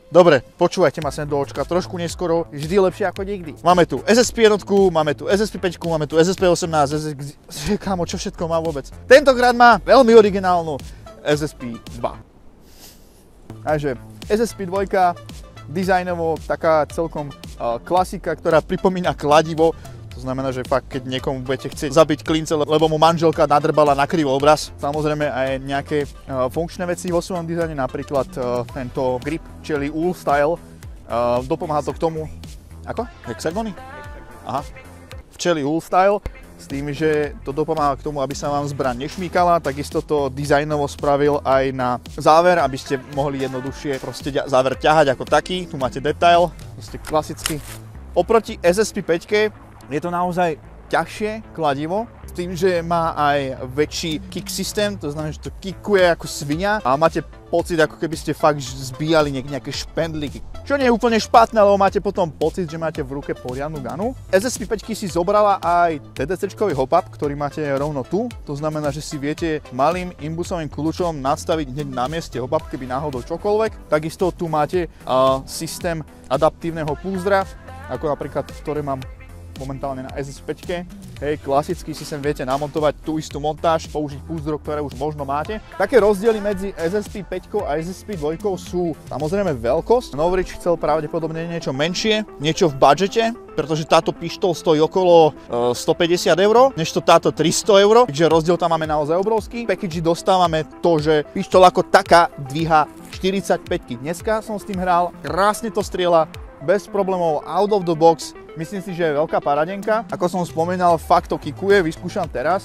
Dobre, počúvajte ma sem do očka, trošku neskoro, vždy lepšie ako nikdy. Máme tu SSP jednotku, máme tu SSP 5, máme tu SSP 18, kámo, čo všetko má vôbec. Tentokrát má veľmi originálnu SSP 2. Takže SSP 2, dizajnovo taká celkom klasika, ktorá pripomína kladivo. To znamená, že fakt, keď niekomu budete chcieť zabiť klince, lebo mu manželka nadrbala na krivý obraz. Samozrejme aj nejaké funkčné veci vo svojom dizajne, napríklad tento grip, čili Wool Style. Dopomáha to k tomu... Ako? Hexagony? Aha. Včeli Wool Style, s tým, že to dopomáha k tomu, aby sa vám zbraň nešmýkala. Takisto to dizajnovo spravil aj na záver, aby ste mohli jednoduchšie proste záver ťahať ako taký. Tu máte detail, proste klasicky. Oproti SSP 5 je to naozaj ťažšie kladivo, s tým, že má aj väčší kick systém, to znamená, že to kickuje ako svinia a máte pocit, ako keby ste fakt zbíjali nejaké špendlíky. Čo nie je úplne špatné, lebo máte potom pocit, že máte v ruke poriadnu ganu. SSP 5 si zobrala aj TDC-čkový hop-up, ktorý máte rovno tu. To znamená, že si viete malým imbusovým kľúčom nastaviť hneď na mieste hop-up, keby náhodou čokoľvek. Takisto tu máte systém adaptívneho púzdra, ako napríklad, ktoré mám momentálne na SSP 5. Hej, klasicky si sem viete namontovať tú istú montáž, použiť púzdro, ktoré už možno máte. Také rozdiely medzi SSP 5 a SSP 2 sú samozrejme veľkosť. Novridge chcel pravdepodobne niečo menšie, niečo v budžete, pretože táto pištol stojí okolo 150 €, než to táto 300 €, takže rozdiel tam máme naozaj obrovský. V package dostávame to, že pištol ako taká dvíha 45. Dneska som s tým hral, krásne to strieľa, bez problémov, out of the box. Myslím si, že je veľká paradenka. Ako som spomínal, fakt to kickuje, vyskúšam teraz.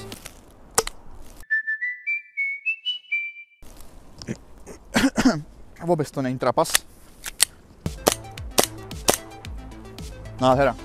Vôbec to není trapas. Nádhera.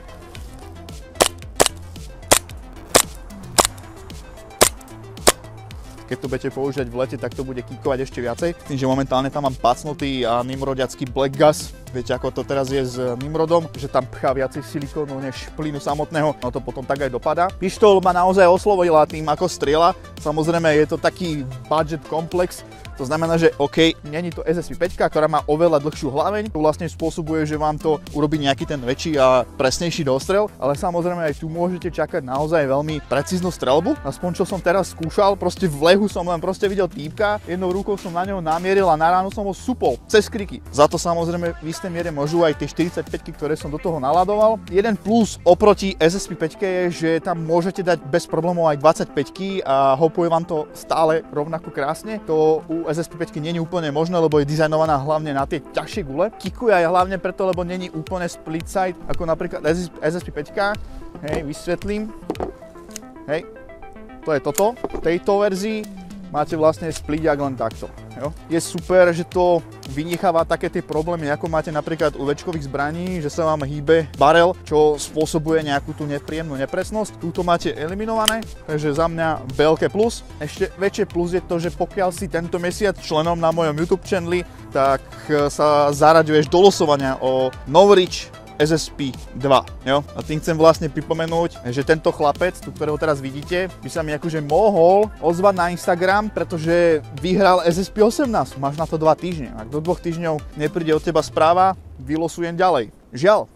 Keď to budete používať v lete, tak to bude kickovať ešte viacej. Tým, že momentálne tam mám pacnutý nimrodiacký black gas. Viete, ako to teraz je s Nimrodom, že tam pchá viacej silikónu než plynu samotného, no to potom tak aj dopadá. Pištol ma naozaj oslovila tým, ako strieľa. Samozrejme, je to taký budget komplex. To znamená, že OK, není to SSP 5, ktorá má oveľa dlhšiu hlaveň. To vlastne spôsobuje, že vám to urobí nejaký ten väčší a presnejší dostrel, ale samozrejme aj tu môžete čakať naozaj veľmi precíznu streľbu. Aspoň čo som teraz skúšal, proste v lehu som len proste videl týpka, jednou rukou som na neho namieril a na ránu som ho supol cez kriky. Za to samozrejme v istej miere môžu aj tie 45, ktoré som do toho naladoval. Jeden plus oproti SSP 5 je, že tam môžete dať bez problémov aj 25 a hopuje vám to stále rovnako krásne. To u SSP 5 nie je úplne možné, lebo je dizajnovaná hlavne na tie ťažšie gule. Kickuje aj hlavne preto, lebo není úplne split side, ako napríklad SSP 5. Hej, vysvetlím. Hej, to je toto. V tejto verzii máte vlastne split jak len takto. Jo? Je super, že to vynecháva také tie problémy, ako máte napríklad u väčkových zbraní, že sa vám hýbe barel, čo spôsobuje nejakú tú nepríjemnú nepresnosť. Túto máte eliminované, takže za mňa veľké plus. Ešte väčšie plus je to, že pokiaľ si tento mesiac členom na mojom YouTube channeli, tak sa zaraďuješ do losovania o Novridge SSP 2, jo? A tým chcem vlastne pripomenúť, že tento chlapec, tu ktorého teraz vidíte, by sa mi akože mohol ozvať na Instagram, pretože vyhral SSP 18, máš na to 2 týždne. Ak do 2 týždňov nepríde od teba správa, vylosujem ďalej. Žiaľ,